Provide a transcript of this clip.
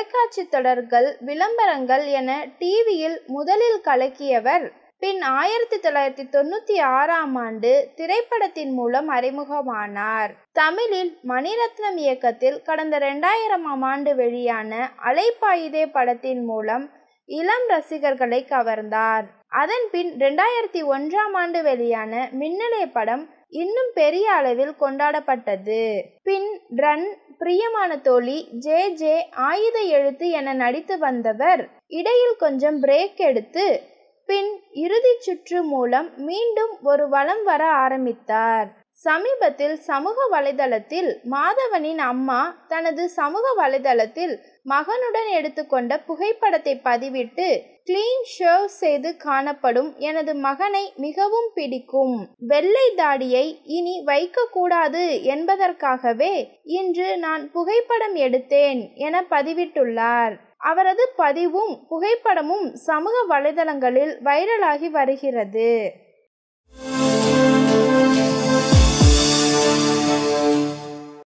தொலைக்காட்சி தொடர்கள், விளம்பரங்கள் என டிவியில் முதலில் கலக்கியவர். பின் 1996ஆம் ஆண்டு திரைப்படத்தின் மூலம் அறிமுகமானார். தமிழில் மணிரத்னம் இயக்கத்தில் கடந்த 2000ஆம் ஆண்டு வெளியான அலைபாயுதே படத்தின் மூலம் இளம் ரசிகர்களை கவர்ந்தார். அதன்பின் 2001ஆம் ஆண்டு வெளியான மின்னலே படம் இன்னும் பெரிய அளவில் கொண்டாடப்பட்டது. பின் ரன், பிரியமான தோழி, ஜே, ஆயுத எழுத்து என நடித்து வந்தவர் இடையில் கொஞ்சம் பிரேக் எடுத்து பின் இறுதி சுற்று மூலம் மீண்டும் ஒரு வலம் வர ஆரம்பித்தார். சமீபத்தில் சமூக வலைதளத்தில் மாதவனின் அம்மா தனது சமூக வலைதளத்தில் மகனுடன் எடுத்துக்கொண்ட புகைப்படத்தை பதிவிட்டு, கிளீன் ஷேவ் செய்து காணப்படும் எனது மகனை மிகவும் பிடிக்கும். வெள்ளை தாடியை இனி வைக்கக்கூடாது என்பதற்காகவே இன்று நான் புகைப்படம் எடுத்தேன் என பதிவிட்டுள்ளார். அவரது பதிவும் புகைப்படமும் சமூக வலைதளங்களில் வைரலாகி வருகிறது.